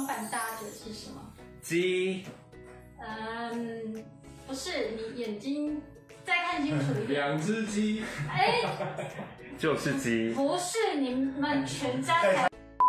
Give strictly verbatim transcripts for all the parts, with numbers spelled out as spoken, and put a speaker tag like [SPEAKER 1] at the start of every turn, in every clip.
[SPEAKER 1] 装扮，大家觉得是什么？
[SPEAKER 2] 鸡。
[SPEAKER 1] 嗯，不是，你眼睛再看清楚一点。
[SPEAKER 3] 两只鸡。
[SPEAKER 1] 哎，
[SPEAKER 2] 就是鸡。
[SPEAKER 1] 不是，你们全家才。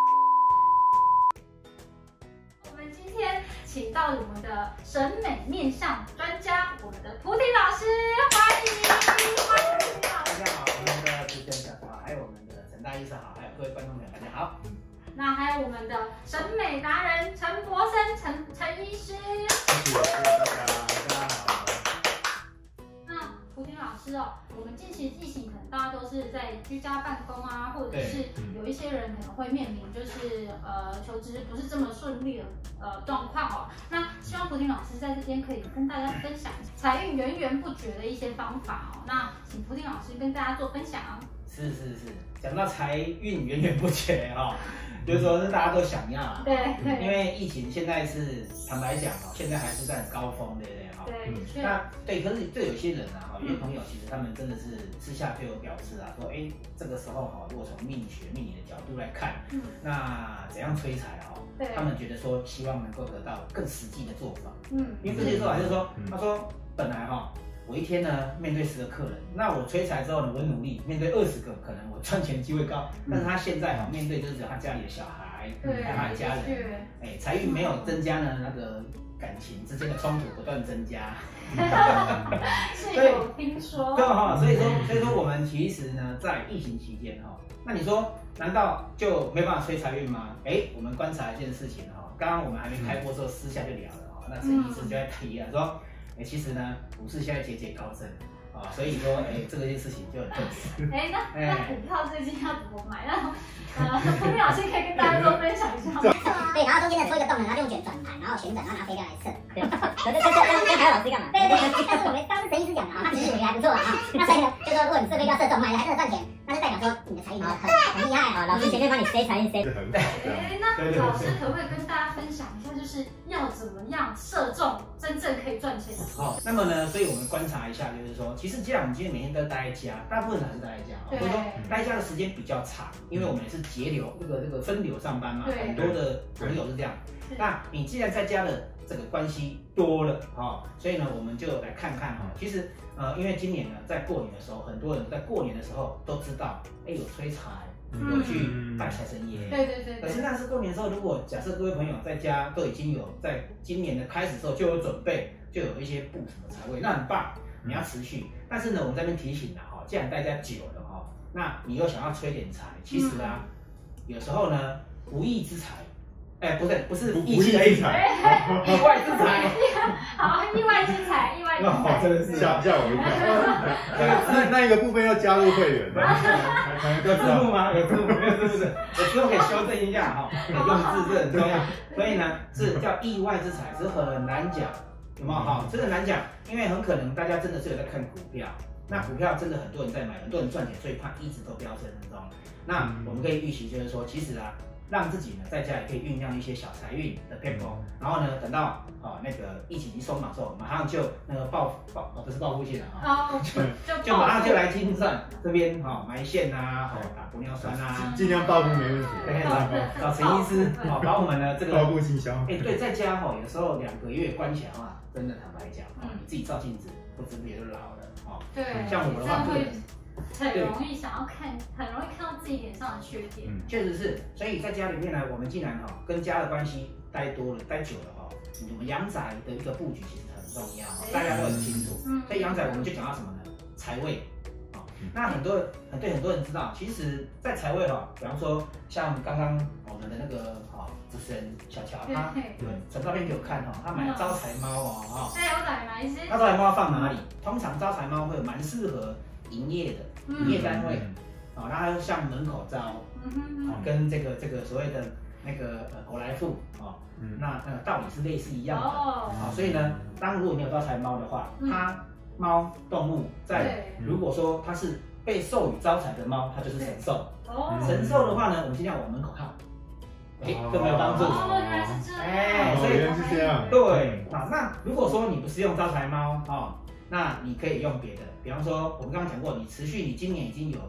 [SPEAKER 1] 我们今天请到我们的审美面相专家，我们的涂婷老师，欢迎，欢迎涂婷老师。
[SPEAKER 4] 大家好，我们的主持人讲好，还有我们的陈大医生好，还有各位观众朋友大家好。
[SPEAKER 1] 那还有我们的审美达人陈柏森陈陈医师。
[SPEAKER 3] 谢谢大家，大家好。
[SPEAKER 1] 那涂婷老师哦，我们近期疫情可能大家都是在居家办公啊，或者是有一些人可能会面临就是呃求职不是这么顺利的呃状况哦。那希望涂婷老师在这边可以跟大家分享财运源源不绝的一些方法哦。那请涂婷老师跟大家做分享。
[SPEAKER 4] 是是是，讲到财运源源不绝哈、哦，就是说是大家都想要啊。
[SPEAKER 1] 对对。
[SPEAKER 4] 因为疫情现在是坦白讲哦，现在还是在很高峰，对不对哈？
[SPEAKER 1] 对。
[SPEAKER 4] 那对，可是对有些人啊，哈，有些朋友其实他们真的是私下对我表示啊，说，哎，这个时候哈，如果从命理学、命理的角度来看，嗯，那怎样催财哈？对。他们觉得说，希望能够得到更实际的做法。嗯。因为这些做法就是说，他说本来哈。我一天呢面对十个客人，那我催财之后呢，我努力面对二十个，可能我赚钱机会高。但是他现在哈面对就是只有他家里的小孩，还有他的家人，哎，财运没有增加呢，那个感情之间的冲突不断增加。
[SPEAKER 1] 是有听说。
[SPEAKER 4] 对哈，所以说所以说我们其实呢在疫情期间哈，那你说难道就没办法催财运吗？哎，我们观察一件事情哈，刚刚我们还没开播的时候私下就聊了哈，那陈医师就在提啊说。哎，其实呢，股市现在节节高升啊，所以说，哎，这个件事情就很重要。
[SPEAKER 1] 哎，那那股票最近要怎么买？那呃，涂婷老师可以跟大家多分享一下吗？
[SPEAKER 5] 对，然后中间的戳一个洞呢，然后用卷转盘，然后旋转，然后拿飞镖来测。对，这这这这还有老师干嘛？对对对，但是我们刚刚陈医师讲的啊，他其实我觉得还不错啊。那所以呢，就说如果你射飞镖射中，买了还真的赚钱，那就代表说你的财运很很厉害啊。老师前面帮你塞财运塞。
[SPEAKER 1] 哎，那老师可不可以跟大家分享一下，就是要怎么样射中真正可以赚钱的？
[SPEAKER 4] 好，那么呢，所以我们观察一下，就是说，其实既然我们今天每天都待在家，大部分人还是待在家，或者说待在家的时间比较长，因为我们也是节流，这个这个分流上班嘛，很多的朋友是这样。那你既然在家的这个关系多了哈，所以呢，我们就来看看哈，其实呃，因为今年呢，在过年的时候，很多人在过年的时候都知道，哎，有催财。有去拜财神爷，
[SPEAKER 1] 对对对。
[SPEAKER 4] 可是那是过年的时候，如果假设各位朋友在家都已经有在今年的开始之后就有准备，就有一些布什么财位，那很棒，你要持续。但是呢，我们这边提醒了哈，既然大家久了哈，那你又想要催点财，其实啊，有时候呢，不义之财。哎，不是，不是义气的义财，意外之财。
[SPEAKER 1] 好，意外之财，意外之财。
[SPEAKER 3] 真的是吓吓我一跳。那那一个部分要加入会员，
[SPEAKER 4] 有字幕吗？有字幕，没有字幕的，有字幕可以修正一下哈，用字是很重要。所以呢，是叫意外之财，是很难讲，有没有哈？真的难讲，因为很可能大家真的是有在看股票，那股票真的很多人在买，很多人赚钱，所以它一直都飙升当中。那我们可以预期，就是说，其实啊。让自己呢在家也可以酝酿一些小财运的变动，然后呢等到哦那个疫情一松绑之后，马上就那个报报哦不是报复性了啊，就就马上就来金站这边哈埋线啊，哦打玻尿酸啊，
[SPEAKER 3] 尽量报复没问题。
[SPEAKER 4] 对，找陈医师哦把我们的这个
[SPEAKER 3] 报复倾销。
[SPEAKER 4] 哎对，在家哈有时候两个月关起来的话，真的坦白讲，你自己照镜子不知不觉就老了哦。
[SPEAKER 1] 对，
[SPEAKER 4] 像我的话会。
[SPEAKER 1] 很容易想要看，很容易看到自己脸上的缺点。
[SPEAKER 4] 嗯，确实是。所以在家里面呢，我们既然哈跟家的关系待多了、待久了哈，我们阳宅的一个布局其实很重要，大家都很清楚。嗯，所以阳宅我们就讲到什么呢？财位。啊，那很多很对很多人知道，其实，在财位哈，比方说像刚刚我们的那个哈主持人小乔，他对传照片给我看哈，他买了招财猫哦哈。
[SPEAKER 1] 对，我买买一些。
[SPEAKER 4] 那招财猫放哪里？通常招财猫会蛮适合营业的。营业单位，啊，那它像门口招，啊，跟这个这个所谓的那个呃狗来富，啊，那那个道理是类似一样的，啊，所以呢，当如果你有招财猫的话，它猫动物在如果说它是被授予招财的猫，它就是神兽，神兽的话呢，我们尽量往门口靠，哎，更没有帮助，
[SPEAKER 1] 哦，原来是这样，
[SPEAKER 4] 哎，
[SPEAKER 3] 所以原来是这样，
[SPEAKER 4] 对，啊，那如果说你不是用招财猫，啊，那你可以用别的。比方说，我们刚刚讲过，你持续你今年已经有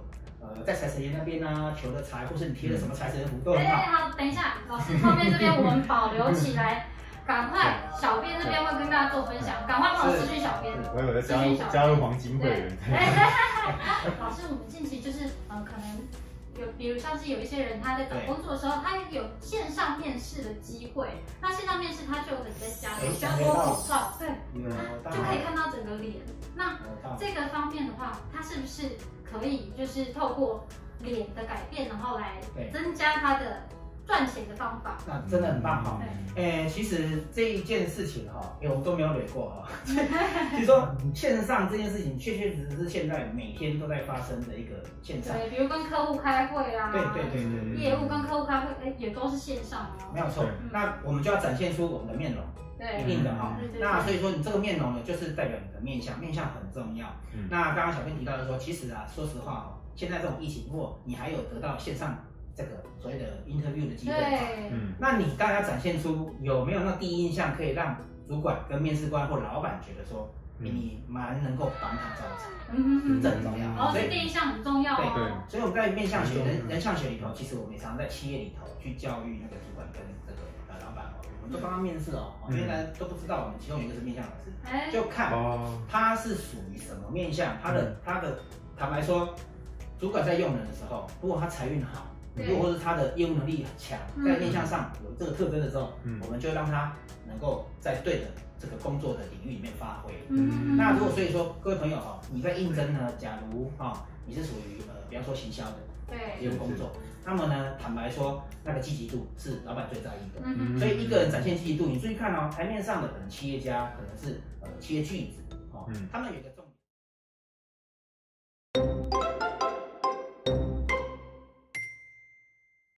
[SPEAKER 4] 呃在财神爷那边啊求的财，或是你贴的什么财神符都很
[SPEAKER 1] 哎，
[SPEAKER 4] 好。
[SPEAKER 1] 好，等一下，老师后面这边我们保留起来，赶快，小编这边会跟大家做分享，赶快帮我私讯小编。
[SPEAKER 3] 我有在加入加入黄金会员。
[SPEAKER 1] 老师，我们近期就是呃，可能有，比如像是有一些人他在找工作的时候，他有线上面试的机会，那线上面试他就有可能在家里，只要脱口罩，对，就可以看到整个脸。那这个方面的话，他是不是可以就是透过脸的改变，然后来增加他的赚钱的方法？
[SPEAKER 4] 那真的很棒哈。诶，其实这一件事情哈，我们都没有捋过哈。其实说线上这件事情，确确实实是现在每天都在发生的一个现象。
[SPEAKER 1] 对，比如跟客户开会啊，
[SPEAKER 4] 对对对对，
[SPEAKER 1] 业务跟客户开会，哎，也都是线上哦。
[SPEAKER 4] 没有错。那我们就要展现出我们的面容。
[SPEAKER 1] 对，
[SPEAKER 4] 一定的哈。那所以说你这个面容呢，就是代表你的面相，面相很重要。嗯、那刚刚小编提到的说，其实啊，说实话哦，现在这种疫情，如果你还有得到线上这个所谓的 interview 的机会，
[SPEAKER 1] 对，
[SPEAKER 4] 嗯，那你当然要展现出有没有那第一印象，可以让主管跟面试官或老板觉得说，嗯、你蛮能够访谈招财，嗯，这很重要。
[SPEAKER 1] 哦，所以第一印象很重要、哦。
[SPEAKER 4] 对对。所以我们在面相学、人人相学里头，其实我们也常常在企业里头去教育那个主管跟这个呃老板哦。我们都帮他面试哦，原来都不知道我们其中有一个是面相老师，就看他是属于什么面相，他的他的坦白说，主管在用人的时候，如果他财运好，如果是他的业务能力很强，在面相上有这个特征的时候，我们就让他能够在对的这个工作的领域里面发挥。那如果所以说各位朋友哈，你在应征呢，假如哈你是属于呃比方说行销的。对，业务工作，那么呢，坦白说，那个积极度是老板最在意的。嗯、所以一个人展现积极度，你注意看哦，台面上的可能企业家，可能是呃企业巨子，哦，嗯、他们有个。